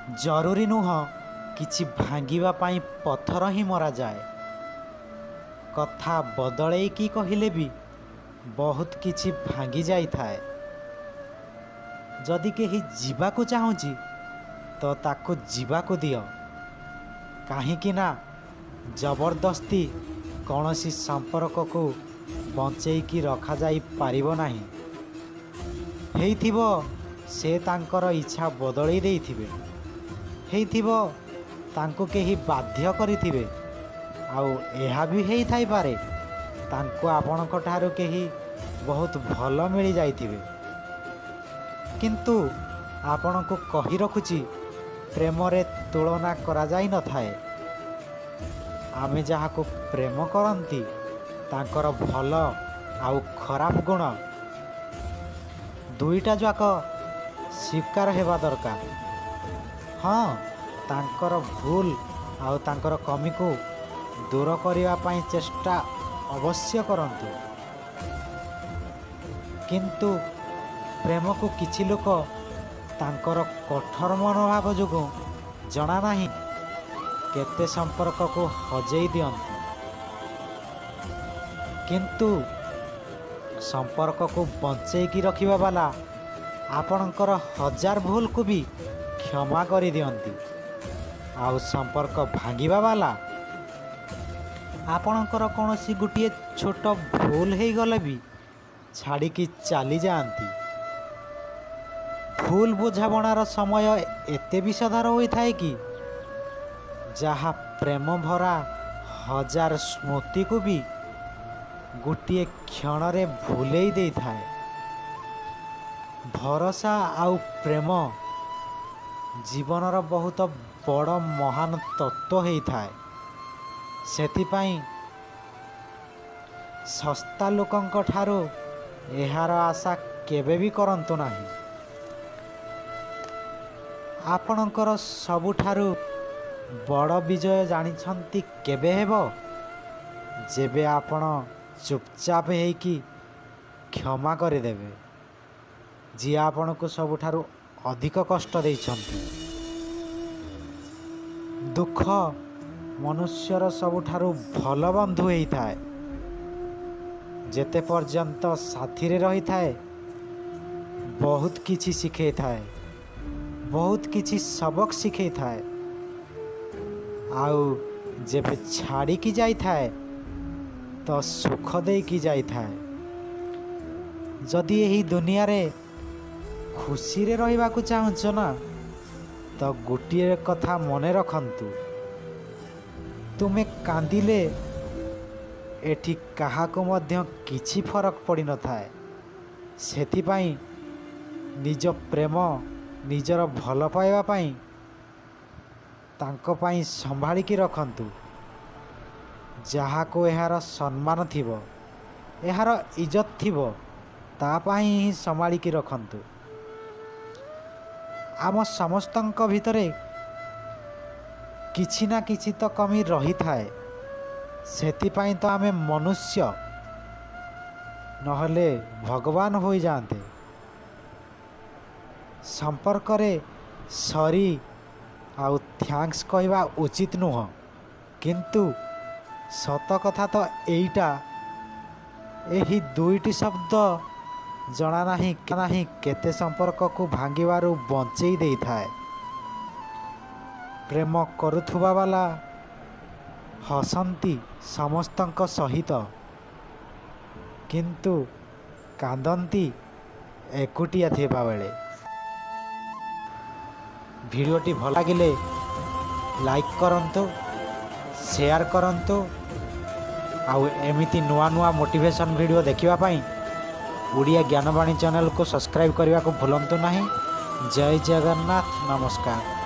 जरूरी नुह किछि भांगिबा पाई पत्थर ही मरा जाए। कथा बदले कि कहिले भी बहुत किछि भांगी जाई थाए। जदि केही जीवाकु चाहुची तो ताकु जीवाकु दियो, काहींकि ना जबरदस्ती कौनसी संपर्क को बंचेकी रखा जाई पारिबो नाही। हेइथिबो से तांकर इच्छा बदलै देइथिबे, हेइथिबो तांको केही बाध्य करिथिबे, आउ एहा भी हेइ थाई पारे तांको आपणक ठारू केही बहुत भल मिली जाइथिबे। किंतु आपणको कहि रखुची प्रेम रे तुलना करा जाई न थाए। आमे जाहाको प्रेम करंती तांकर भल आउ खराब गुण दुईटा जाक स्वीकार हेबा दरकार। हाँ, तांकर भूल आउ तांकर कमी को दूर करिवा पाई चेष्टा अवश्य करंतु। किंतु प्रेम को किछि लोक तांकर कठोर मनोभाव जोगु जना नाही केते संपर्क को हजेई दियंती। किंतु संपर्क को बंचेकी रखिबा वाला आपणकर हजार भूल को भी क्षमा करि दियंती। आउ संपर्क भांगिबा वाला आपणकर कौनसी गोटे छोट भूल हो गले भी छाड़ी की चली जाती। भूल बुझामणार समय एते विषधार होता है कि जहाँ प्रेम भरा हजार स्मृति को भी गोटे क्षण रे भूलेई दे थाए। भरोसा आउ प्रेम जीवनर बहुत बड़ महान तत्व होता है। सेथिपाई सस्ता लोकंक ठारू एहार आशा केबे भी करंतु नाही। आपणकर सबुठारू बड़ विजय जानिछंती केबे हेबो, जेबे आपण चुपचाप हेकी क्षमा करिदेबे जी आपण को सबुठारू अधिक कष्ट देइछंती। दुख मनुष्यर सबुठारू भल बंधु होता है। जेते पर्यंत साथी रे रही थाए बहुत किछि शिखे थाए, बहुत किछि सबक शिखे थाए। आउ जेबे छाड़ी की जाई थाए तो सुख दे की जाई थाए। जदि यही दुनिया रे खुशी रे रहिबा को चाहछ ना तो गोटिए कथा मने रखंतु, तुमे कांदिले एठी कहा को मध्य किछि फरक पड़ी न थाए। सेथिपाई निज प्रेम निजर भल पाइबा पाई तांको पाई संभाली की रखंतु। जहा को एहार सम्मान थिबो, एहार इज्जत थिबो, ता पाई ही संभाली की रखंतु। आम समस्तंक भितरे किछि ना किछि तो कमी रही थाए। सेथिपाई तो आमे मनुष्य नहले भगवान हो जाते। संपर्क रे सरी आउ थैंक्स कहवा उचित नुह, किंतु सत कथा तो एइटा एही दुईटी शब्द जना नाही केते संपर्क को भांगिबारु बंचेई देई थाए। प्रेम करुथुबा वाला हसंती समस्तंक सहित, किंतु कांदंती एकुटिया थिबा बेले। भिडियोटी भल लागिले लाइक करंतु, शेयर करंतु, आउ एमिति नुआ नुआ मोटिवेशन वीडियो देखिबा पाई ओडिया ज्ञानवाणी चैनल को सब्सक्राइब करने को भूलंतु नहीं। जय जगन्नाथ, नमस्कार।